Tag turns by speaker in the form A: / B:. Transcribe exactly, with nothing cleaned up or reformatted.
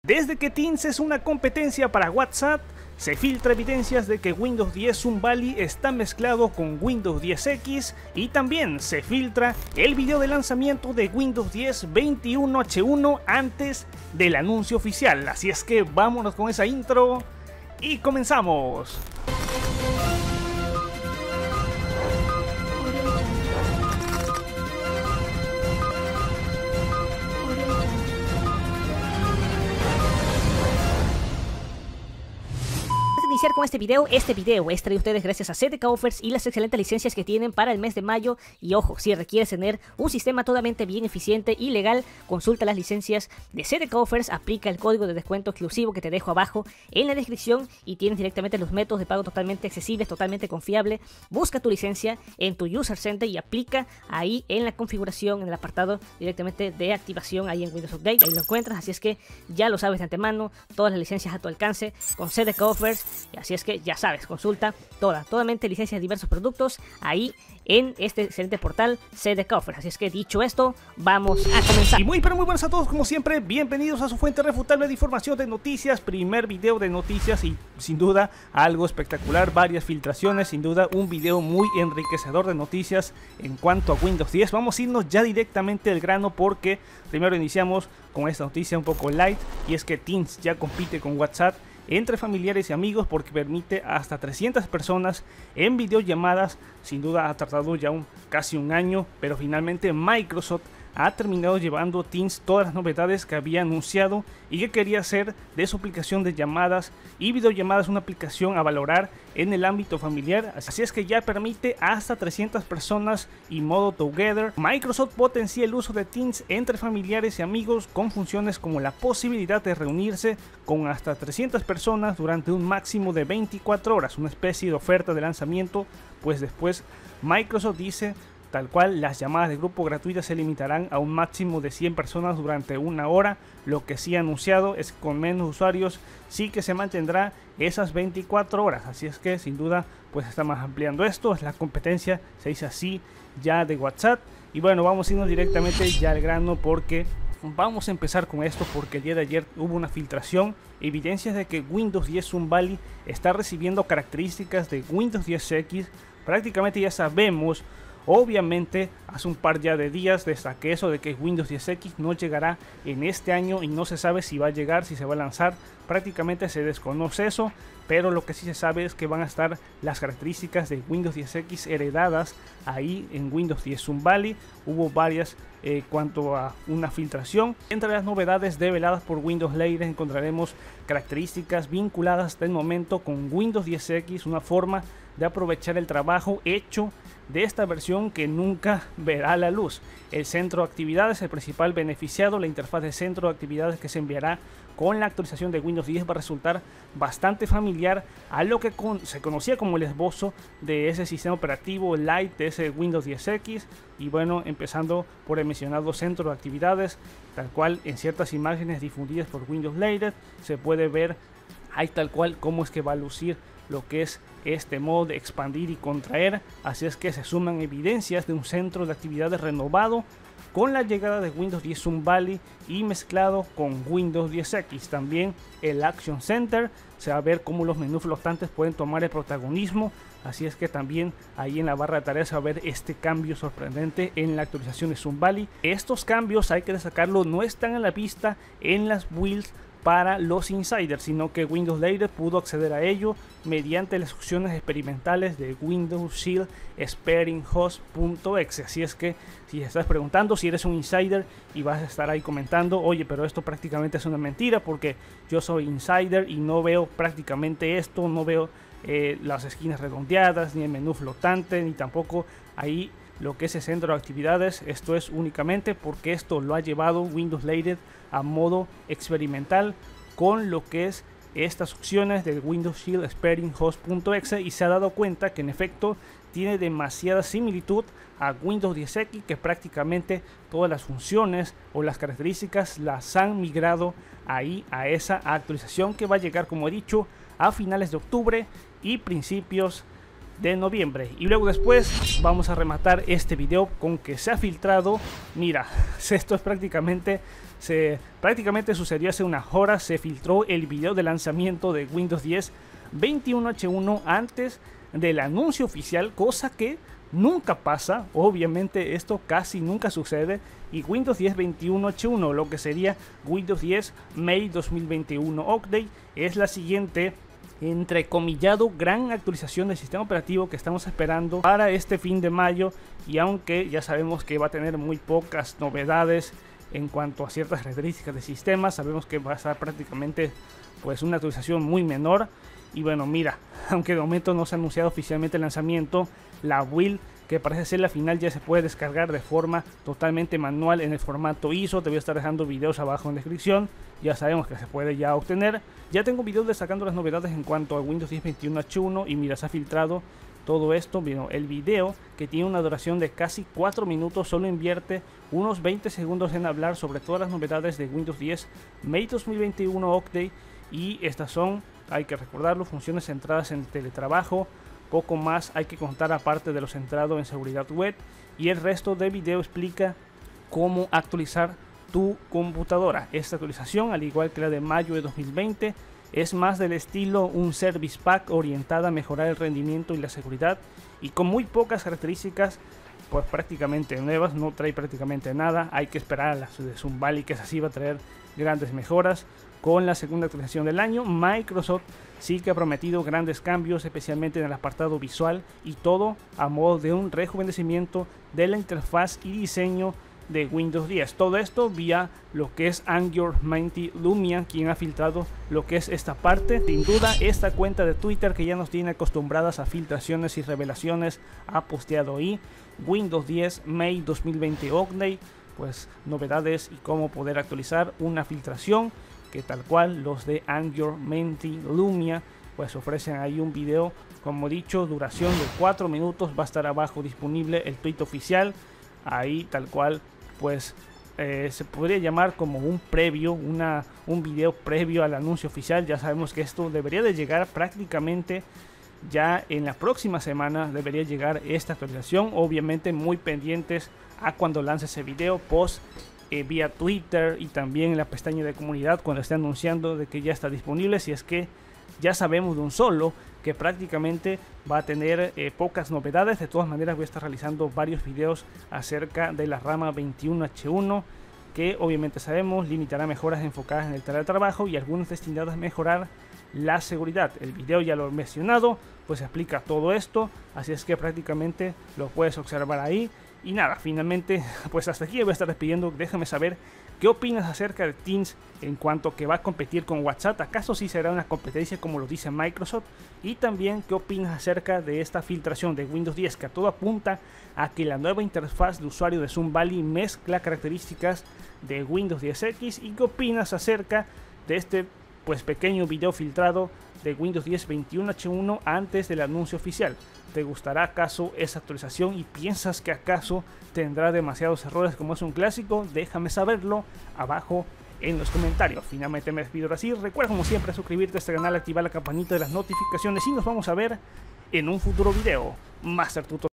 A: Desde que Teams es una competencia para WhatsApp, se filtra evidencias de que Windows diez Zoom Valley está mezclado con Windows diez X y también se filtra el video de lanzamiento de Windows diez veintiuno H uno antes del anuncio oficial. Así es que vámonos con esa intro y comenzamos.
B: Iniciar con este video, este video es traído a ustedes gracias a C D K Offers y las excelentes licencias que tienen para el mes de mayo. Y ojo, si requieres tener un sistema totalmente bien eficiente y legal, consulta las licencias de C D K Offers, aplica el código de descuento exclusivo que te dejo abajo en la descripción y tienes directamente los métodos de pago totalmente accesibles, totalmente confiable. Busca tu licencia en tu User Center y aplica ahí en la configuración, en el apartado directamente de activación, ahí en Windows Update, ahí lo encuentras. Así es que ya lo sabes de antemano, todas las licencias a tu alcance con C D K Offers. Y así es que ya sabes, consulta toda, totalmente licencias de diversos productos ahí en este excelente portal C D K Offers. Así es que dicho esto, vamos a comenzar.
A: Y muy pero muy buenas a todos, como siempre, bienvenidos a su fuente refutable de información de noticias, primer video de noticias y sin duda algo espectacular, varias filtraciones, sin duda un video muy enriquecedor de noticias en cuanto a Windows diez. Vamos a irnos ya directamente al grano porque primero iniciamos con esta noticia un poco light y es que Teams ya compite con WhatsApp entre familiares y amigos porque permite hasta trescientas personas en videollamadas. Sin duda ha tardado ya un, casi un año, pero finalmente Microsoft ha terminado llevando Teams todas las novedades que había anunciado y que quería hacer de su aplicación de llamadas y videollamadas una aplicación a valorar en el ámbito familiar. Así es que ya permite hasta trescientas personas y modo Together. Microsoft potencia el uso de Teams entre familiares y amigos con funciones como la posibilidad de reunirse con hasta trescientas personas durante un máximo de veinticuatro horas, una especie de oferta de lanzamiento, pues después Microsoft dice tal cual, las llamadas de grupo gratuitas se limitarán a un máximo de cien personas durante una hora. Lo que sí ha anunciado es que con menos usuarios sí que se mantendrá esas veinticuatro horas. Así es que sin duda pues está más ampliando esto. Es la competencia, se dice así, ya de WhatsApp. Y bueno, vamos a irnos directamente ya al grano porque vamos a empezar con esto porque el día de ayer hubo una filtración, evidencias de que Windows diez Zoom Valley está recibiendo características de Windows diez X. Prácticamente ya sabemos. Obviamente hace un par ya de días destaqué eso de que Windows diez X no llegará en este año y no se sabe si va a llegar, si se va a lanzar. Prácticamente se desconoce eso, pero lo que sí se sabe es que van a estar las características de Windows diez X heredadas ahí en Windows diez Zoom Valley. Hubo varias eh, cuanto a una filtración. Entre las novedades develadas por Windows Layer encontraremos características vinculadas hasta el momento con Windows diez X, una forma de aprovechar el trabajo hecho de esta versión que nunca verá la luz. El centro de actividades, el principal beneficiado, la interfaz de centro de actividades que se enviará con la actualización de Windows diez va a resultar bastante familiar a lo que con, se conocía como el esbozo de ese sistema operativo Lite de ese Windows diez X. Y bueno, empezando por el mencionado centro de actividades, tal cual en ciertas imágenes difundidas por Windows Later se puede ver ahí tal cual cómo es que va a lucir lo que es este modo de expandir y contraer. Así es que se suman evidencias de un centro de actividades renovado con la llegada de Windows diez Zoom Valley y mezclado con Windows diez X. También el Action Center, se va a ver cómo los menús flotantes pueden tomar el protagonismo. Así es que también ahí en la barra de tareas se va a ver este cambio sorprendente en la actualización de Zoom Valley. Estos cambios, hay que destacarlo, no están a la vista en las builds para los insiders, sino que Windows Later pudo acceder a ello mediante las opciones experimentales de Windows Shield Sparing Host punto exe. Así es que si estás preguntando, si eres un insider y vas a estar ahí comentando, oye, pero esto prácticamente es una mentira porque yo soy insider y no veo prácticamente esto, no veo eh, las esquinas redondeadas, ni el menú flotante, ni tampoco ahí lo que es el centro de actividades. Esto es únicamente porque esto lo ha llevado Windows Later a modo experimental con lo que es estas opciones de Windows Shield Sparing Host punto exe y se ha dado cuenta que en efecto tiene demasiada similitud a Windows diez X, que prácticamente todas las funciones o las características las han migrado ahí a esa actualización que va a llegar, como he dicho, a finales de octubre y principios de noviembre. Y luego después vamos a rematar este video con que se ha filtrado. Mira, esto es prácticamente se prácticamente sucedió hace unas horas. Se filtró el video de lanzamiento de Windows diez veintiuno H uno antes del anuncio oficial, cosa que nunca pasa. Obviamente esto casi nunca sucede. Y Windows diez veintiuno H uno, lo que sería Windows diez May dos mil veintiuno Update, es la siguiente entrecomillado gran actualización del sistema operativo que estamos esperando para este fin de mayo. Y aunque ya sabemos que va a tener muy pocas novedades en cuanto a ciertas características del sistema, sabemos que va a estar prácticamente pues una actualización muy menor. Y bueno, mira, aunque de momento no se ha anunciado oficialmente el lanzamiento, la build que parece ser la final ya se puede descargar de forma totalmente manual en el formato I S O. Te voy a estar dejando videos abajo en la descripción. Ya sabemos que se puede ya obtener. Ya tengo videos destacando las novedades en cuanto a Windows diez veintiuno H uno. Y mira, se ha filtrado todo esto. Bueno, el video, que tiene una duración de casi cuatro minutos, solo invierte unos veinte segundos en hablar sobre todas las novedades de Windows diez May dos mil veintiuno Update. Y estas son, hay que recordarlo, funciones centradas en teletrabajo. Poco más hay que contar aparte de lo centrado en seguridad web. Y el resto del video explica cómo actualizar tu computadora. Esta actualización, al igual que la de mayo de dos mil veinte, es más del estilo un service pack orientada a mejorar el rendimiento y la seguridad, y con muy pocas características pues prácticamente nuevas. No trae prácticamente nada. Hay que esperar a la de Sun Valley, que así va a traer grandes mejoras. Con la segunda actualización del año, Microsoft sí que ha prometido grandes cambios, especialmente en el apartado visual, y todo a modo de un rejuvenecimiento de la interfaz y diseño de Windows diez. Todo esto vía lo que es Angularmente Lumia, quien ha filtrado lo que es esta parte. Sin duda, esta cuenta de Twitter que ya nos tiene acostumbradas a filtraciones y revelaciones ha posteado ahí Windows diez May dos mil veinte Update, pues novedades y cómo poder actualizar una filtración que tal cual los de Angularmente Lumia pues ofrecen ahí un video, como dicho, duración de cuatro minutos. Va a estar abajo disponible el tweet oficial, ahí tal cual pues eh, se podría llamar como un previo, una, un video previo al anuncio oficial. Ya sabemos que esto debería de llegar prácticamente ya en la próxima semana, debería llegar esta actualización. Obviamente muy pendientes a cuando lance ese video post eh, vía Twitter y también en la pestaña de comunidad cuando esté anunciando de que ya está disponible. Si es que ya sabemos de un solo que prácticamente va a tener eh, pocas novedades. De todas maneras voy a estar realizando varios videos acerca de la rama veintiuno H uno, que obviamente sabemos limitará mejoras enfocadas en el teletrabajo y algunas destinadas a mejorar la seguridad. El video ya lo he mencionado, pues explica todo esto, así es que prácticamente lo puedes observar ahí. Y nada, finalmente pues hasta aquí voy a estar despidiendo. Déjame saber qué opinas acerca de Teams en cuanto a que va a competir con WhatsApp. ¿Acaso sí será una competencia como lo dice Microsoft? Y también qué opinas acerca de esta filtración de Windows diez, que a todo apunta a que la nueva interfaz de usuario de Sun Valley mezcla características de Windows diez X. Y qué opinas acerca de este pues pequeño video filtrado de Windows diez veintiuno H uno antes del anuncio oficial. ¿Te gustará acaso esa actualización y piensas que acaso tendrá demasiados errores como es un clásico? Déjame saberlo abajo en los comentarios. Finalmente me despido así. Recuerda como siempre suscribirte a este canal, activar la campanita de las notificaciones y nos vamos a ver en un futuro video. Master Tutorial.